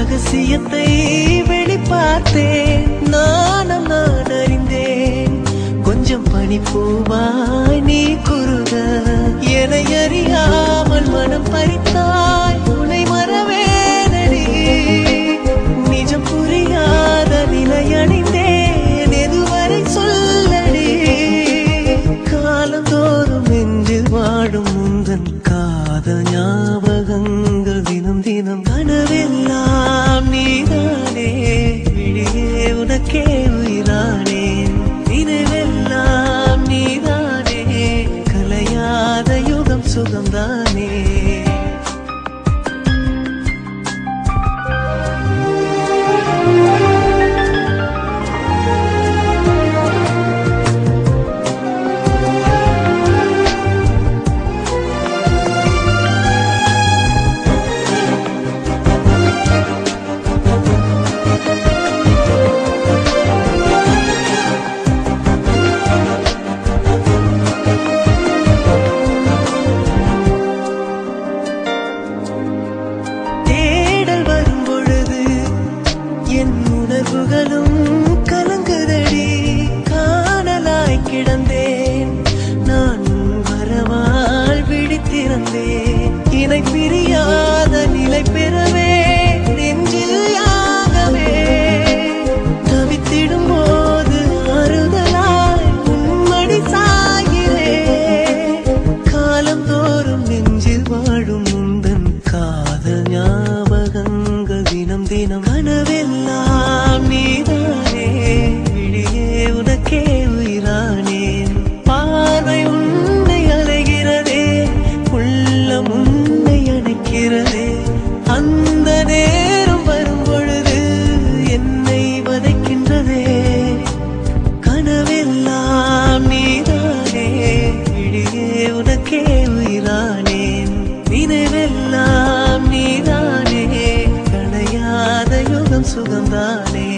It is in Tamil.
ரகசியத்தை வெளிப்பார்த்தேன், நானும் நான் அறிந்தேன். கொஞ்சம் பனிப்பூவாய் நீ குறுக, என்னை அறியாமல் மனம் பறித்தாய், உன்னை மறவேனடி. நிஜம் புரியாத நிலையடைந்தேன், எதுவரை சொல்லடி. காலந்தோறும் நெஞ்சில் வாடும் முந்தன் காதல் ஞாபகங்கள் தினம் தினம் கனவெல்லாம் நீதானே. விழியே உனக்கே உயிரானேன், நினைவெல்லாம் நீதானே. கலையாத யுகம் சுகம்தானே. உணர்வுகளும் கலங்குதடி, காணலாய் கிடந்தேன் நான், வரவால் விழித்திருந்தேன். இணை பிரியாத நிலை பெறவே நெஞ்சில் யாகவே, தவித்திடும் போது ஆறுதலாய் உன்மடி சாகிறேன். காலந்தோறும் நெஞ்சில் வாழும் முந்தன் காதல் ஞாபகங்கள் தினம் தினம் கனவெல்லாம் நீதானே. விழியே உனக்கே உயிரானேன், பார்வை உன்னை அலைகிறதே, உள்ளம் உன்னை அணைக்கிறதே. அந்த நேரம் வரும் பொழுது என்னை வதைக்கின்றதே. கனவெல்லாம் நீதானே, விழியே உனக்கே உயிரானேன், நினைவெல்லாம் நீதானே. களையாத யுகம் சுகம்தானே.